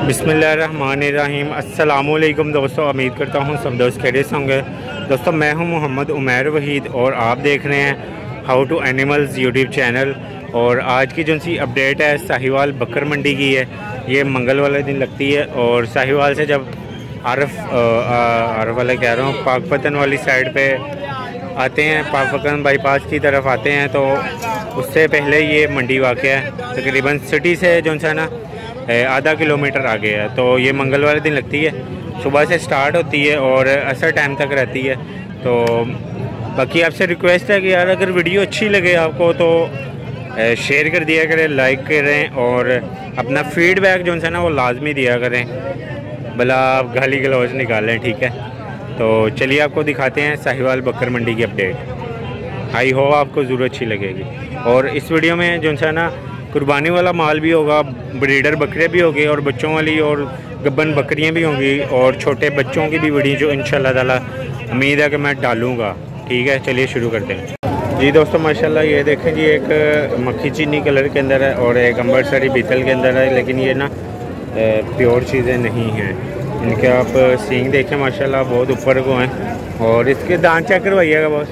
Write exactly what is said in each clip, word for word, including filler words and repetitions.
बिस्मिल्लाहिर्रहमानिर्रहीम। अस्सलामुअलैकुम दोस्तों, उम्मीद करता हूँ सब दोस्त खैरियत से होंगे। दोस्तों मैं हूँ मोहम्मद उमैर वहीद और आप देख रहे हैं how to animals YouTube channel. और आज की जो सी अपडेट है साहिवाल बकर मंडी की है। ये मंगल वाले दिन लगती है और साहिवाल से जब आरफ आरफ वाला कह रहा हूँ पाकपतन वाली साइड पे आते हैं, पाकपतन बाईपास की तरफ आते हैं, तो उससे पहले ये मंडी वाक़ है। तकरीबन सिटी से जो सा ना आधा किलोमीटर आगे है। तो ये मंगल वाले दिन लगती है, सुबह से स्टार्ट होती है और असर टाइम तक रहती है। तो बाकी आपसे रिक्वेस्ट है कि यार अगर वीडियो अच्छी लगे आपको तो शेयर कर दिया करें, लाइक करें और अपना फीडबैक जो है ना वो लाजमी दिया करें, भला आप गाली गलौज निकालें, ठीक है। तो चलिए आपको दिखाते हैं साहिवाल बकर मंडी की अपडेट। आई होप आपको ज़रूर अच्छी लगेगी। और इस वीडियो में जो है ना कुर्बानी वाला माल भी होगा, ब्रीडर बकरे भी होंगे और बच्चों वाली और गब्बन बकरियां भी होंगी और छोटे बच्चों की भी वीडियो जो इंशाल्लाह ताला उम्मीद है कि मैं डालूँगा, ठीक है। चलिए शुरू करते हैं जी दोस्तों। माशाल्लाह ये देखें जी, एक मक्खी चीनी कलर के अंदर है और एक अंबरसरी बीतल के अंदर है, लेकिन ये ना प्योर चीज़ें नहीं हैं। इनके आप सींग देखें माशाल्लाह बहुत ऊपर को हैं। और इसके दांत चेक करवाइएगा बस,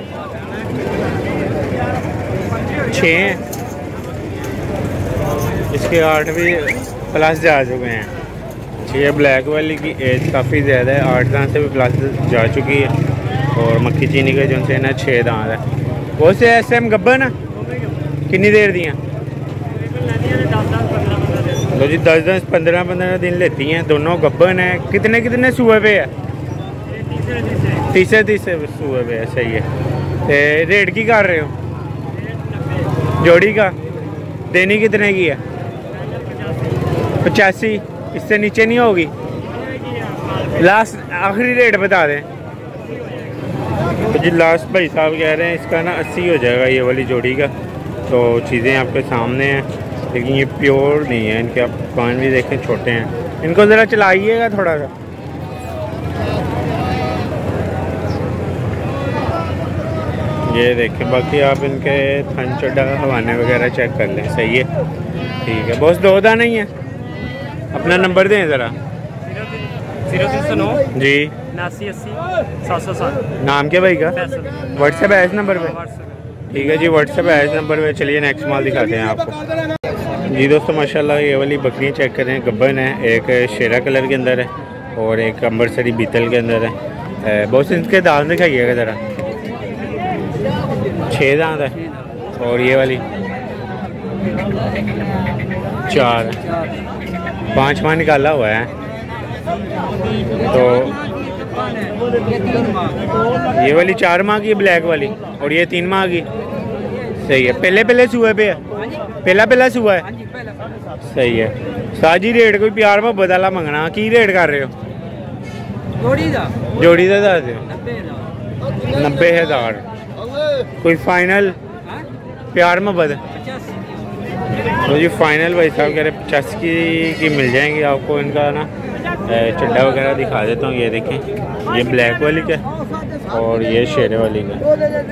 छः हैं, इसके आठ भी प्लस जा चुके हैं। छः ब्लैक वाली की एज काफ़ी ज़्यादा है, आठ दांत से भी प्लस जा चुकी है। और मक्खी चीनी का जो से ना छः दांत है। वो से एस एम गब्बन है कितनी देर दियाँ? तो जी दस दस पंद्रह पंद्रह दिन लेती हैं, दोनों गब्बन है। कितने कितने सूए पे है? तीसरे तीसरे सूए पे है, सही है। तो रेट की कर रहे हो जोड़ी का? देनी कितने की है? पचासी, इससे नीचे नहीं होगी? लास्ट आखिरी रेट बता दें। तो जी लास्ट भाई साहब कह रहे हैं इसका ना अस्सी हो जाएगा ये वाली जोड़ी का। तो चीज़ें आपके सामने हैं, लेकिन ये प्योर नहीं है। इनके आप कान भी देखें छोटे हैं। इनको ज़रा चलाइएगा थोड़ा सा। ये देखें, बाकी आप इनके थन चड्डा हवाने वगैरह चेक कर लें, सही है, ठीक है। बस दो दाना ही है। अपना नंबर दें ज़रा। जीरो तीन सौ नौ जी नासी अस्सी सात सौ सात। नाम क्या भाई का? व्हाट्सएप है इस नंबर पे? ठीक है जी, व्हाट्सएप है इस नंबर पे। चलिए नेक्स्ट माल दिखाते हैं आपको जी दोस्तों। माशाल्लाह ये वाली बकरियाँ चेक करें, गब्बन है, एक शेरा कलर के अंदर है और एक अंबरसरी बीतल के अंदर है। बहुत इनके दांत दिखाइएगा ज़रा। छः दांत है और ये वाली चार, पाँच माह निकाला हुआ है। तो ये वाली चार माह की, ब्लैक वाली, और ये तीन माह की, सही है। पहले पहले सुए पे है, पहला पहला सुआ है, सही है। साजी रेट कोई प्यार में बदला मंगना की रेट कर रहे हो? जोड़ी का जोड़ी का दस दो, नब्बे हज़ार। कोई फाइनल प्यार में बद? तो जी फाइनल भाई साहब कह रहे पचास की, की मिल जाएंगी आपको। इनका ना चड्डा वगैरह दिखा देता हूँ। ये देखें, ये ब्लैक वाली का और ये शेरे वाली का।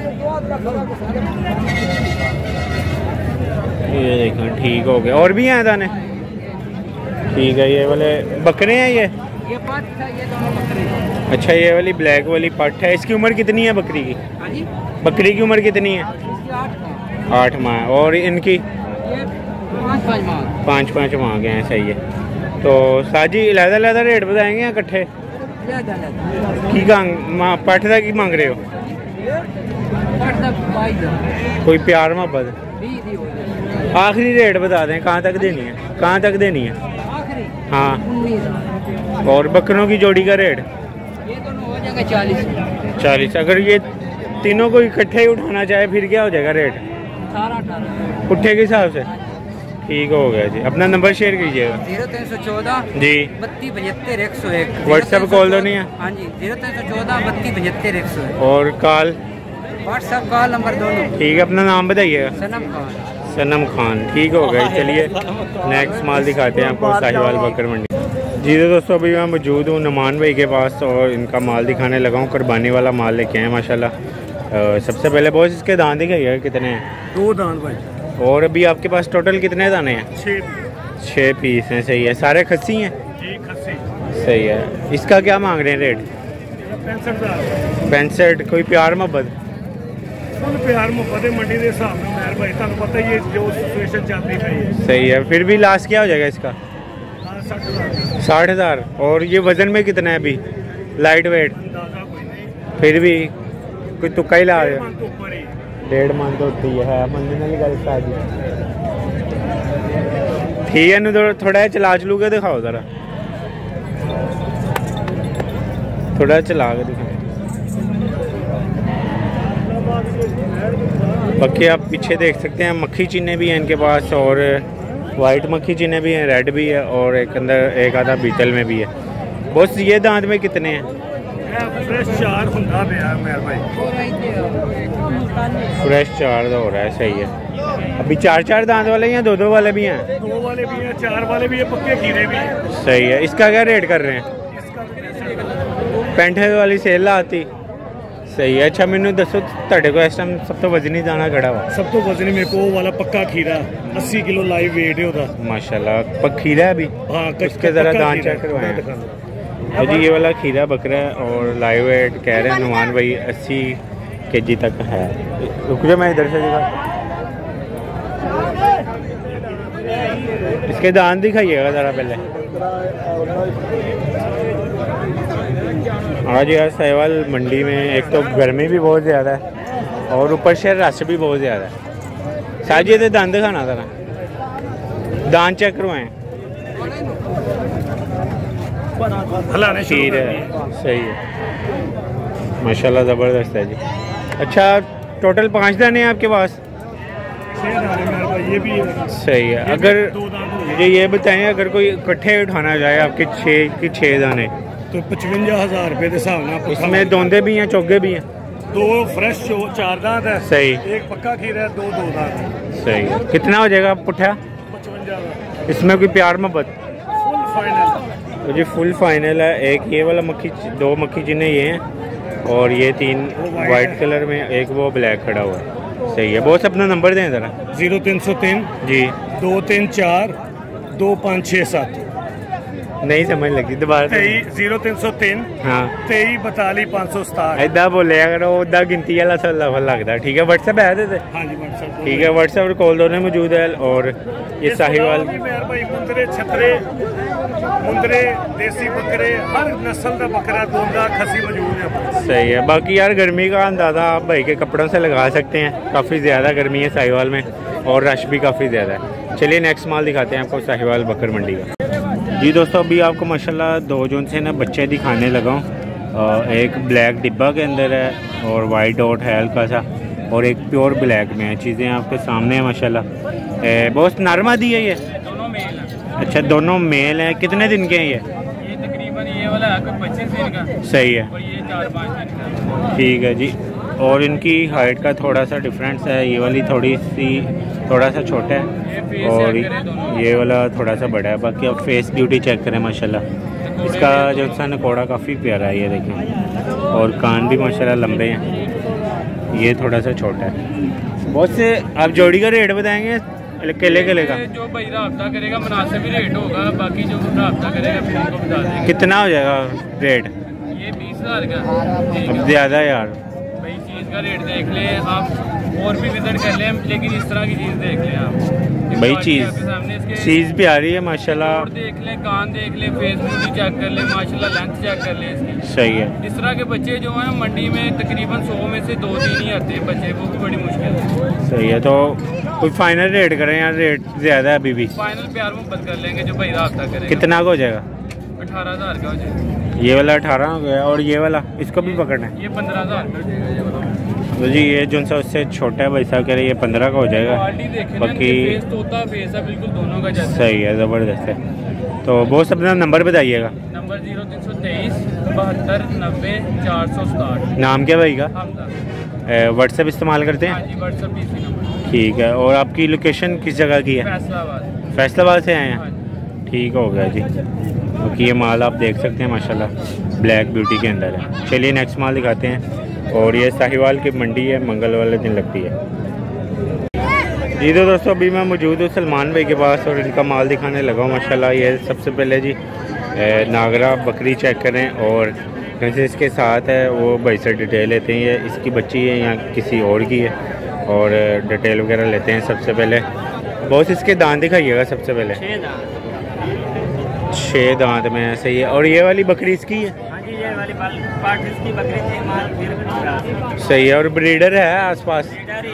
ये देखें, ठीक हो गया। और भी हैं दाने, ठीक है। ये वाले बकरे हैं, ये ये पाठ है, ये दोनों बकरे हैं। अच्छा, ये वाली ब्लैक वाली पट है। इसकी उम्र कितनी है बकरी की? बकरी की उम्र कितनी है? आठ माह। और इनकी पाँच पाँच माह के हैं, सही है। तो साजी लहदा लहदा रेट बताएंगे या इकट्ठे की माँ पट का की मांग रहे हो? कोई प्यार मोहब्बत? आखिरी रेट बता दें, कहाँ तक देनी है, कहाँ तक देनी है? हाँ। और बकरों की जोड़ी का रेट? ये दोनों हो जाएगा चालीस चालीस। अगर ये तीनों को इकट्ठे ही उठाना चाहे फिर क्या हो जाएगा रेट? अठारह अठारह पुट्ठे के हिसाब से, ठीक हो गया जी। अपना नंबर शेयर कीजिएगा। जीरो तीन सौ चौदह जी बत्तीस पचहत्तर एक सौ एक। व्हाट्सएप कॉल तो नहीं है? हाँ जी, जीरो तीन सौ चौदह बत्तीस पचहत्तर एक सौ एक। और कॉल? व्हाट्सएप कॉल नंबर दोनों। ठीक है, अपना नाम बताइएगा। सनम खान। सनम खान, ठीक हो गया। चलिए नेक्स्ट माल दिखाते हैं आपको साहिवाल बकर मंडी जी। तो दोस्तों अभी मैं मौजूद हूँ नुमान भाई के पास और इनका माल दिखाने लगा हूँ। कुर्बानी वाला माल लेके आए माशाल्लाह। सबसे पहले बॉस इसके दांत दिखाइएगा कितने हैं? दो दांत भाई। और अभी आपके पास टोटल कितने दाने हैं? छः छः पीस हैं। सही है, सारे खस्सी हैं जी, खस्सी। सही है। इसका क्या मांग रहे हैं रेट? पैंसठ हज़ार। पैंसठ। कोई प्यार मोहब्बत? फुल प्यार मोहब्बत है मंडी के हिसाब में मेहर भाई, तुम पता ही है जो सिचुएशन चलती रही है। सही है, फिर भी लास्ट क्या हो जाएगा इसका? हाँ, साठ हज़ार। साठ हज़ार। और ये वज़न में कितना है अभी? Light weight? अंदाजा कोई नहीं, फिर भी कोई तुक्का ही ला रहे हो? मन तो ऊपर ही। डेढ़ मन तो होती है मंदी नाल गल सादी। ठीक है, तो थोड़ा चला चलू के दिखाओ ज़रा, थोड़ा चला के दिखाओ। बाकी आप पीछे देख सकते हैं मक्खी चीने भी हैं इनके पास, और वाइट मक्खी चीने भी हैं, रेड भी है, और एक अंदर एक आधा बीटल में भी है। बस ये दांत में कितने हैं? फ्रेश चार हुंदा पिया मेहर भाई। फ्रेश चार हो रहा है। सही है। अभी चार चार दांत वाले या दो दो वाले भी हैं? दो वाले भी हैं, चार वाले भी हैं, पक्के खीरे भी हैं। सही है। इसका क्या रेट कर रहे हैं? पैंठ वाली सेल आती। सही है। अच्छा मैनू दसो तुहाडे को इस टाइम सब तो वजनी दाना खड़ा हुआ? सब तो वजनी मेरे को वो वाला पक्का खीरा अस्सी किलो लाइव वेट है उसका माशाल्लाह। पक खीरा है अभी? हाँ, उसके ज़रा दांत चेक करवाएं जी। ये वाला खीरा बकरा है और लाइव वेट कह रहे हैं नुमान भाई अस्सी के जी तक है। रुक जाओ मैं इधर से दिखा। इसके दांत दिखाइएगा ज़रा पहले। आज यार साहिवाल मंडी में एक तो गर्मी भी बहुत ज़्यादा है और ऊपर से रश भी बहुत ज़्यादा है। शायद ये दांत दिखाना ज़रा, दांत चेक करवाएं। खीर है। सही है माशाल्लाह, ज़बरदस्त है जी। अच्छा टोटल पाँच दाने हैं आपके पास? ये भी सही है। अगर मुझे ये बताएं अगर कोई इकट्ठे उठाना जाए आपके छः की छः दाने तो पचवंजा हज़ार रुपये के हिसाब से। इसमें दोंदे भी हैं, चोगे भी हैं? दो फ्रेश चार दांत है। सही। एक पक्का खीरा है, दो दो दांत है। सही है। कितना हो जाएगा पुट्ठा? पचवंजा। इसमें कोई प्यार मोहब्बत? फुल फाइनल तो जी फुल फाइनल है। एक ये वाला मक्खी, दो मक्खी जिन्हें ये हैं, और ये तीन वाइट कलर में, एक वो ब्लैक खड़ा हुआ है। सही है। बहुत अपना नंबर दें ज़रा। जीरो तीन सौ तीन जी दो तीन चार दो पाँच छः सात। नहीं समझ लगी, दोबारा तेई जीरो तीन सौ तीन हाँ तेई बताली पाँच सौ सताहठ। इदा बोले अगर उदा गिनती वाला सा लगता। ठीक है। व्हाट्सएप है देते? हाँ जी व्हाट्सएप। ठीक है। व्हाट्सएप और कॉल दोनों मौजूद है। और ये साहिवाल भाई मुंदरे छतरे मुंदरे देसी बकरे हर नस्ल का बकरा दोंदा खसी मौजूद है। सही है। बाकी यार गर्मी का अंदाज़ा आप भाई के कपड़ों से लगा सकते हैं, काफ़ी ज़्यादा गर्मी है साहिवाल में और रश भी काफ़ी ज़्यादा है। चलिए नेक्स्ट माल दिखाते हैं आपको साहिवाल बकर मंडी का। जी दोस्तों अभी आपको माशाल्लाह दो जोन से ना बच्चे दिखाने लगा हूँ। एक ब्लैक डिब्बा के अंदर है और वाइट डॉट है हल्का सा, और एक प्योर ब्लैक में है। चीज़ें आपके सामने हैं माशाल्लाह। बहुत नरमा दी है ये? दोनों मेल हैं। अच्छा दोनों मेल हैं। कितने दिन के हैं ये? ये तकरीबन ये वाला है पच्चीस दिन का। सही है। और ये चार पाँच दिन का। ठीक है जी। और इनकी हाइट का थोड़ा सा डिफरेंस है, ये वाली थोड़ी सी थोड़ा सा छोटा है और ये वाला थोड़ा सा बड़ा है। बाकी आप फेस ब्यूटी चेक करें माशाल्लाह। इसका जो सा नकोड़ा काफ़ी प्यारा है, ये देखें, और कान भी माशाल्लाह लंबे हैं। ये थोड़ा सा छोटा है। बहुत से आप जोड़ी का रेट बताएंगे केले केले का? जो भाई राब्ता करेगा मुनासिब ही रेट होगा, बाकी जो राब्ता करेगा फिर उनको बता देंगे। कितना हो जाएगा रेट? ये बीस हज़ार का। अब ज़्यादा यार भाई चीज़ का रेट देख ले आप, और भी विजिट कर लें, लेकिन इस तरह की चीज़ देख लें आप। भाई चीज़ चीज़ प्यारी है माशाल्लाह। और देख लें, कान देख लें, फेस ब्यूटी चेक कर लें माशाल्लाह, लेंथ चेक कर लें इसकी। सही है। इस तरह के बच्चे जो हैं मंडी में तकरीबन सौ में से दो तीन ही आते हैं बच्चे, वो भी बड़ी मुश्किल है। सही है। तो कोई फाइनल रेट करें यार? रेट ज़्यादा है अभी भी। फाइनल प्यार मोहब्बत कर लेंगे जो भाई राब्ता करेगा। कितना का हो जाएगा? अठारह हज़ार का हो जाएगा। ये वाला अठारह हो गया, और ये वाला इसको भी पकड़ना है? ये पंद्रह हज़ार का हो जाएगा ये वाला। तो जी ये जो सा उससे छोटा है भाई साहब कह रहे हैं ये पंद्रह का हो जाएगा। बाकी फेस तोता फेस है बिल्कुल दोनों का जैसा। सही है, ज़बरदस्त है। तो बहुत अपना नंबर बताइएगा। नंबर जीरो तीन सौ तेईस बहत्तर नब्बे चार सौ सताहठ। नाम क्या भाई का? हमदा। व्हाट्सएप इस्तेमाल करते हैं? हाँ जी व्हाट्सएप इसी नंबर। ठीक है। और आपकी लोकेशन किस जगह की है? फैसलाबाद। फैसलाबाद से आए हैं? हाँ जी। ठीक हो गया जी। क्योंकि ये माल आप देख सकते हैं माशाल्लाह ब्लैक ब्यूटी के अंदर है। चलिए नेक्स्ट माल दिखाते हैं। और ये साहिवाल की मंडी है, मंगल वाले दिन लगती है। जी तो दोस्तों अभी मैं मौजूद हूँ सलमान भाई के पास और इनका माल दिखाने लगा हूँ माशाल्लाह। ये सबसे पहले जी नागरा बकरी चेक करें और जैसे इसके साथ है वो भाई से डिटेल लेते हैं। ये इसकी बच्ची है या किसी और की है और डिटेल वगैरह लेते हैं। सबसे पहले बहुत इसके दांत दिखाइएगा। सबसे पहले छः दांत में है, सही है। और ये वाली बकरी इसकी है? ये वाली पार्ट इसकी बकरी थी, माल फिर सही है। और ब्रीडर है आसपास?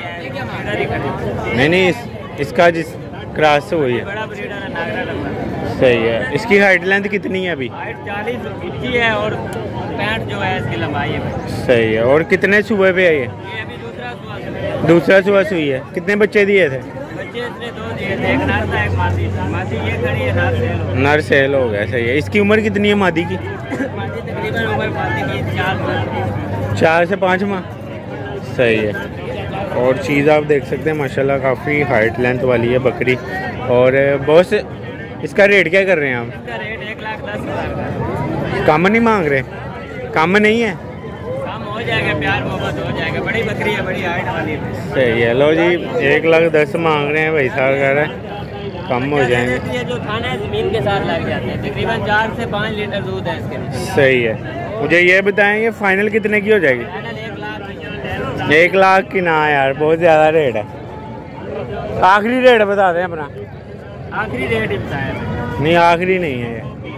नहीं नहीं इस, इसका जिस क्रॉस से हुई है बड़ा ब्रीडर है, नागरा लगता। सही है। इसकी हाइट लेंथ कितनी है अभी? हाइट चालीस इंची है और पैंट जो है इसकी लंबाई है। सही है। और कितने सुबह पे है ये? ये अभी दूसरा सुबह दूसरा सुबह सुई है। कितने बच्चे दिए थे? बच्चे इसने दो दिए थे, एक नर था एक मादी। मादी ये खड़ी है, नर सेल हो नर सेल हो गया। सही है। इसकी उम्र कितनी है मादी की? मादी तकरीबन उम्र मादी की चार साल चार से पाँच माह। सही है। और चीज़ आप देख सकते हैं माशाल्लाह काफ़ी हाइट लेंथ वाली है बकरी। और बॉस इसका रेट क्या कर रहे हैं आप? इसका रेट एक लाख दस हज़ार। कम नहीं मांग रहे? कम नहीं है? कम हो जाएगा, प्यार मोहब्बत हो जाएगा। बड़ी बकरी है, बड़ी हाइट वाली है। सही है। लो जी एक लाख दस मांग रहे हैं भाई साहब, कह रहे हैं कम हो जाएंगे। ये जो खाना है ज़मीन के साथ लग जाते हैं, तकरीबन चार से पाँच लीटर दूध है इसके। सही है। मुझे ये बताएं ये फाइनल कितने की हो जाएगी? एक लाख एक लाख की ना यार, बहुत ज़्यादा रेट है। आखिरी रेट बता दें अपना। आखिरी रेट ही बताया। नहीं आखिरी नहीं है ये।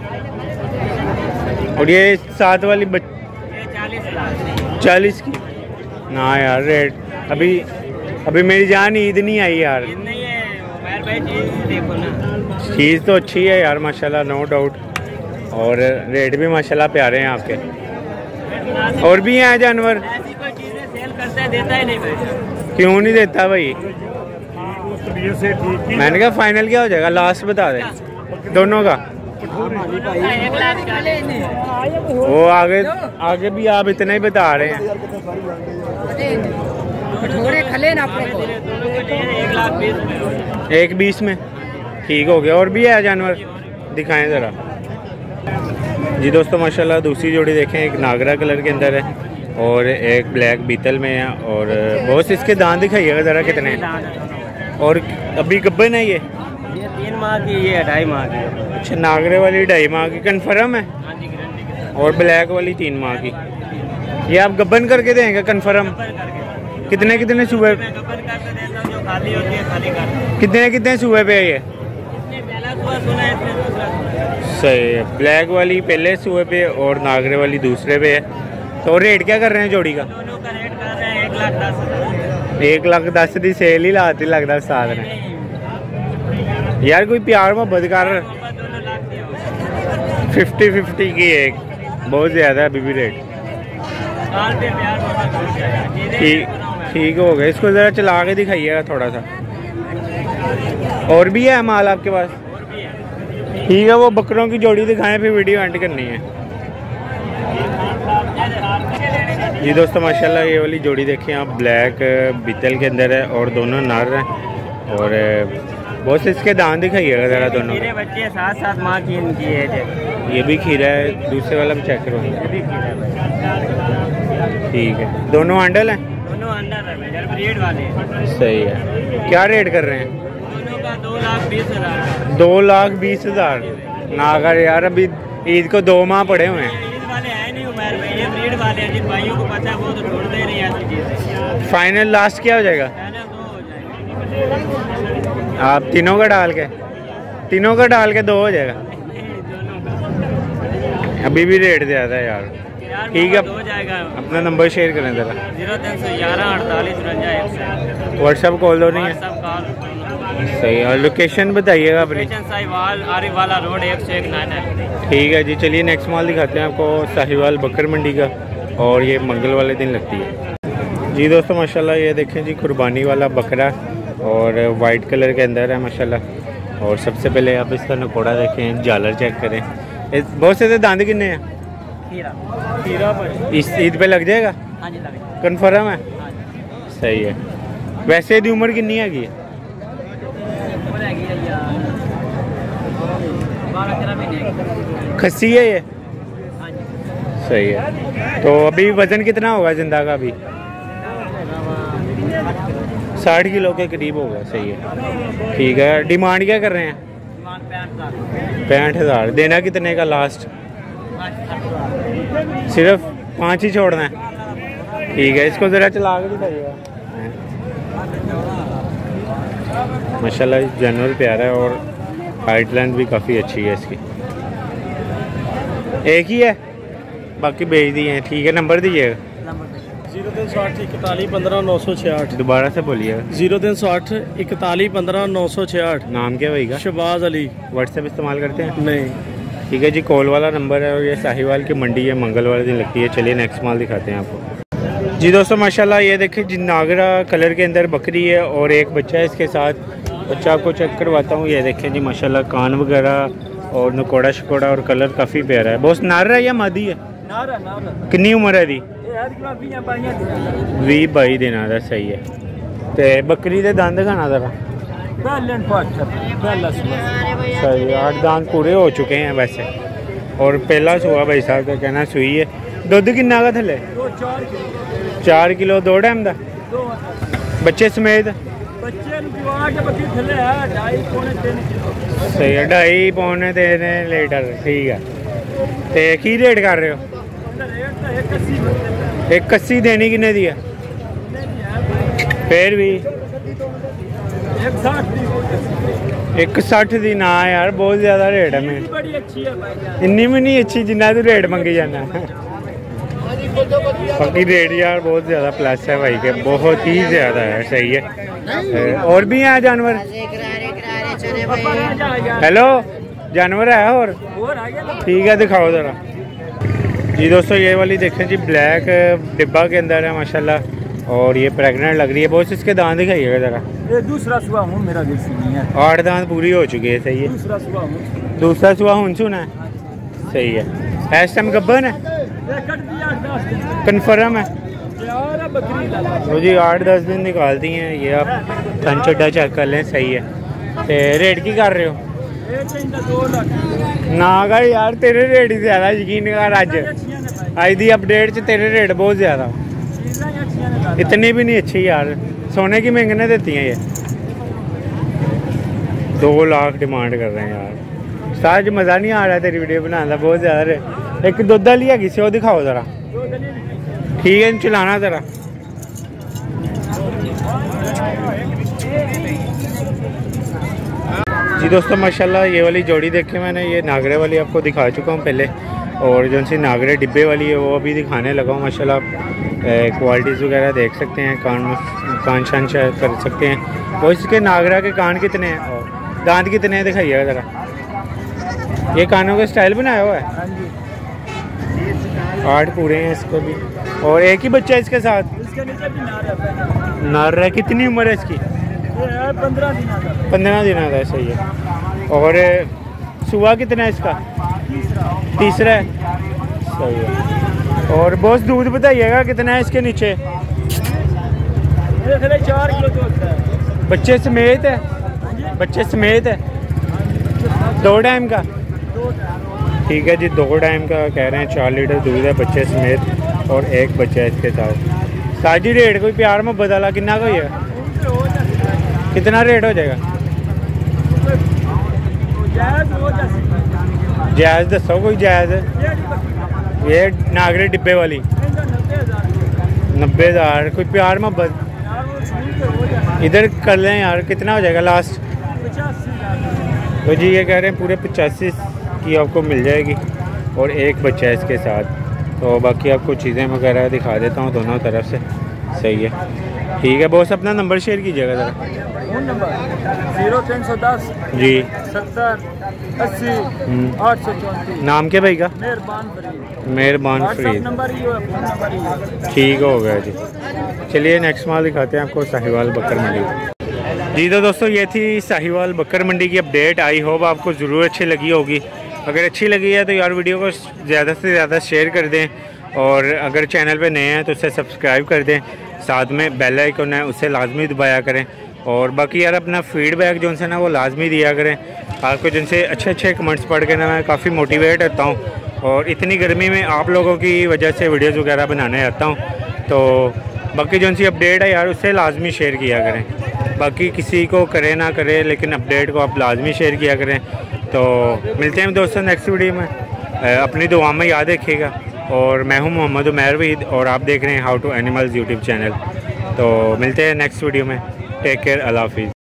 और ये सात वाली बच ये चालीस हज़ार चालीस की ना यार रेट। अभी अभी मेरी जान ईद नहीं आई यार। नहीं है उमर भाई, चीज़ देखो ना। चीज़ तो अच्छी है यार माशाल्लाह, नो डाउट। और रेट भी माशाल्लाह प्यारे हैं आपके। और भी हैं जानवर? ऐसी कोई चीज़ें सेल करता है देता ही नहीं भाई। क्यों नहीं देता भाई? से ठीक ही मैंने कहा फाइनल क्या हो जाएगा, लास्ट बता दे दोनों का। एक लाख चालीस। वो आगे आगे भी आप इतना ही बता रहे हैं। एक लाख बीस में। एक बीस में ठीक हो गया। और भी है जानवर, दिखाएं ज़रा। जी दोस्तों माशाल्लाह दूसरी जोड़ी देखें, एक नागरा कलर के अंदर है और एक ब्लैक बीतल में है। और बहुत इसके दांत दिखाइएगा ज़रा कितने हैं। और अभी गब्बन है ये? ये तीन माह की, ये ढाई माह की। अच्छा नागरे वाली ढाई माह की कन्फर्म है? हाँ जी, गारंटी के साथ। और ब्लैक वाली तीन माह की। ये आप गब्बन करके देंगे कन्फर्म? कितने कितने सुबह? मैं गब्बर करके देता हूँ, जो खाली होती है खाली कर। कितने कितने सुबह पे है ये? इसने पहला सुबह सुना है, इसने दूसरा सुना। सही है। ब्लैक वाली पहले सुबह पे और नागरे वाली दूसरे पे है। तो रेट क्या कर रहे हैं जोड़ी का? दोनों का रेट कर रहे हैं एक लाख दस हज़ार। एक लाख दस की सेल ही लाती लगता साथ ने यार। कोई प्यार मोहब्बत कर दोनों लाख दिया होगा। फिफ्टी फिफ्टी की एक, बहुत ज़्यादा है अभी भी रेट। साल पे प्यार मोहब्बत हो जाएगा। चीज़ें ठीक बनाओ मैं। ठीक हो गया। इसको ज़रा चला के दिखाइएगा थोड़ा सा। और भी है माल आपके पास? और भी है। ठीक है। वो बकरों की जोड़ी दिखाएं फिर वीडियो एंड करनी है। जी दोस्तों माशाल्लाह ये वाली जोड़ी देखें आप, ब्लैक बीतल के अंदर है और दोनों नर हैं। और बहुत से इसके दांत दिखाइएगा ज़रा दोनों। मेरे बच्चे साथ साथ माँ की इनकी एज है। ये भी खीरा है, दूसरे वाला भी चेक करो। ये भी खीरा है। ठीक है। दोनों हैंडल हैं? दोनों अंडर है, मेजर ब्रीड वाले हैं। सही है। क्या रेट कर रहे हैं? दोनों का दो लाख बीस हज़ार। दो लाख बीस हज़ार ना अगर यार अभी ईद को दो माह पड़े हुए हैं। ईद वाले हैं नहीं उमर भाई, ये ब्रीड वाले हैं। जिन भाइयों को पता है वो तो ढूंढते ही नहीं ऐसी चीज़ें। फाइनल लास्ट क्या हो जाएगा? पहले दो हो जाएगा। आप तीनों का डाल के तीनों का डाल के दो हो जाएगा। दोनों का अभी भी रेट ज़्यादा है यार। यार ठीक है। हो जाएगा। अपना नंबर शेयर करें ज़रा। जीरो तीन सौ ग्यारह अड़तालीस रंजा एक सौ। व्हाट्सअप कॉल दो नहीं है? WhatsApp call. सही है। और लोकेशन बताइएगा अपनी। लोकेशन साहिवाल आरिवाला रोड एक सौ एक नाइन है। ठीक है जी। चलिए नेक्स्ट माल दिखाते हैं आपको, साहिवाल बकर मंडी का। और ये मंगल वाले दिन लगती है। जी दोस्तों माशाल्लाह ये देखें जी, कुर्बानी वाला बकरा और वाइट कलर के अंदर है माशाल्लाह। और सबसे पहले आप इसका नकोड़ा देखें, झालर चेक करें। इस बहुत से दांत कितने हैं? खीरा खीरा पर इस ईद पे लग जाएगा? हाँ जी लगे। कन्फर्म है? हाँ जी। सही है। वैसे यदि उम्र कितनी है की? उम्र हैगी है यार बारह तेरह महीने। खस्सी है ये? हाँ जी। सही है। तो अभी वजन कितना होगा जिंदा का? अभी साठ किलो के करीब होगा, सही है। ठीक है, डिमांड क्या कर रहे हैं? पैंठ हज़ार। देना कितने का लास्ट? सिर्फ पाँच ही छोड़ना है? ठीक है, इसको ज़रा चला के दिखाइएगा। माशाल्लाह जानवर प्यारा है और हाइट लेंथ भी काफ़ी अच्छी है इसकी। एक ही है, बाकी बेच दिए हैं। ठीक है, नंबर दीजिएगा। जीरो तीन सौ आठ इकतालीस पंद्रह नौ सौ छियाठ। दोबारा से बोलिएगा। जीरो तीन सौ आठ इकतालीस पंद्रह नौ सौ छियाठ। नाम क्या भाई का? शहबाज अली। व्हाट्सएप इस्तेमाल करते हैं? नहीं। ठीक है जी, कॉल वाला नंबर है और ये साहिवाल की मंडी है, मंगल वाले दिन लगती है। चलिए नेक्स्ट माल दिखाते हैं आपको। जी दोस्तों माशाल्लाह ये देखिए जी, नागरा कलर के अंदर बकरी है और एक बच्चा है इसके साथ। बच्चा आपको चेक करवाता हूँ। ये देखें जी माशाल्लाह, कान वगैरह और नकोड़ा शकोड़ा और कलर काफ़ी प्यारा है। बहुत नार है या मादी है? नारा नारा। कितनी उम्र है दी? भी बाई दिन आ सही है। तो बकरी के दंद खाना जरा सही, आठ दांत पूरे हो चुके हैं वैसे। और पहला सुआ भाई साहब का कहना सुई है। दुध किन्ना का थले? चार किलो दो टाइम का बच्चे समेत? सही है, ढाई पौने तीन लीटर। ठीक है, तो की रेट कर रहे हो? एक अस्सी देनी किन्ने दी है? फिर भी एक सठ दी ना यार, बहुत ज़्यादा रेट है। मैं इन्नी भी नहीं अच्छी जिन्ना तू रेट मंगी जाना। बाकी रेट यार बहुत ज़्यादा प्लस है भाई के, बहुत ही ज़्यादा है। सही है। और भी हैं जानवर? हेलो, जानवर है और? ठीक है, दिखाओ ज़रा। जी दोस्तों ये वाली देखें जी, ब्लैक डिब्बा के अंदर है माशाल्लाह और ये प्रेग्नेंट लग रही है। बहुत इसके दांत दिखाइएगा ज़रा। ये दूसरा सुबह हूँ, मेरा नहीं है। आठ दांत पूरी हो चुकी है। सही है, दूसरा सुबह हूँ। दूसरा सुबह हूँ सुना है। सही है, इस टाइम गब्बन है? कन्फर्म है? तो जी आठ दस दिन निकालती हैं ये। आप थन चड्डा चेक कर लें। सही है। तो रेट की कर रहे हो? ना कर यार, तेरे रेट ही ज़्यादा। यकीन कर, अज अज की अपडेट च तेरे रेट बहुत ज़्यादा। इतनी भी नहीं अच्छी यार, सोने की महंगने देती हैं ये। दो लाख डिमांड कर रहे हैं यार। साज मज़ा नहीं आ रहा तेरी वीडियो बनाने का, बहुत ज़्यादा रेट। एक दुध वाली है किसी, वो दिखाओ ज़रा। ठीक है, चलाना ज़रा। जी दोस्तों माशाल्लाह ये वाली जोड़ी देखे मैंने, ये नागरे वाली आपको दिखा चुका हूँ पहले, और जो सी नागरे डिब्बे वाली है वो अभी दिखाने लगा हूँ। माशाल्लाह क्वालिटीज़ वगैरह देख सकते हैं, कान कान शान कर सकते हैं। और इसके नागरा के कान कितने हैं और दांत कितने हैं दिखाइएगा ज़रा। ये कानों का स्टाइल बनाया हुआ है। आठ पूरे हैं इसको भी। और एक ही बच्चा है इसके साथ? इसके नीचे भी नार है। नार है। कितनी उम्र है इसकी? पंद्रह दिन का। पंद्रह दिन का। सही है। और सुबह कितना है इसका? तीसरा। तीसरा है। सही है। और बॉस दूध बताइएगा कितना है इसके नीचे? चार किलो दूध है। बच्चे समेत है? बच्चे समेत है। दो टाइम का? ठीक है जी, दो टाइम का कह रहे हैं। चार लीटर दूध है बच्चे समेत और एक बच्चा है इसके साथ। साजी रेट कोई प्यार मोहब्बत वाला कितना का है? कितना रेट हो जाएगा? जायज़ दसो कोई जायज़। ये नागरे डिब्बे वाली नब्बे हज़ार। कोई प्यार मोहब्बत इधर कर लें यार, कितना हो जाएगा लास्ट? तो जी ये कह रहे हैं पूरे पचासी की आपको मिल जाएगी और एक बच्चा है इसके साथ। तो बाकी आपको चीज़ें वगैरह दिखा देता हूँ दोनों तरफ से। सही है। ठीक है बॉस, अपना नंबर शेयर कीजिएगा ज़रा। फोन नंबर जीरो तीन सौ दस जी सत्तर अस्सी आठ सौ चौंतीस। नाम क्या भाई का? मेहरबान फरीद। मेहरबान फरीद। नंबर ही है, फोन नंबर ही है। ठीक हो गया जी। चलिए नेक्स्ट माल दिखाते हैं आपको, साहिवाल बकर मंडी। जी तो दोस्तों ये थी साहिवाल बकर मंडी की अपडेट। आई होप आपको ज़रूर अच्छी लगी होगी। अगर अच्छी लगी है तो यार वीडियो को ज़्यादा से ज़्यादा शेयर कर दें, और अगर चैनल पे नए हैं तो उसे सब्सक्राइब कर दें। साथ में बेल आइकन है उसे लाजमी दबाया करें। और बाकी यार अपना फीडबैक जो है ना वो लाजमी दिया करें। आपको जिनसे अच्छे अच्छे कमेंट्स पढ़ के ना मैं काफ़ी मोटिवेट होता हूँ, और इतनी गर्मी में आप लोगों की वजह से वीडियोज़ वगैरह बनाने आता हूँ। तो बाकी जो सी अपडेट है यार उससे लाजमी शेयर किया करें, बाकी किसी को करे ना करे लेकिन अपडेट को आप लाजमी शेयर किया करें। तो मिलते हैं दोस्तों नेक्स्ट वीडियो में, अपनी दुआ में याद रखिएगा। और मैं हूं मोहम्मद उमैर वहीद और आप देख रहे हैं how to animals YouTube channel. तो मिलते हैं नेक्स्ट वीडियो में, टेक केयर, अल्लाह हाफिज़।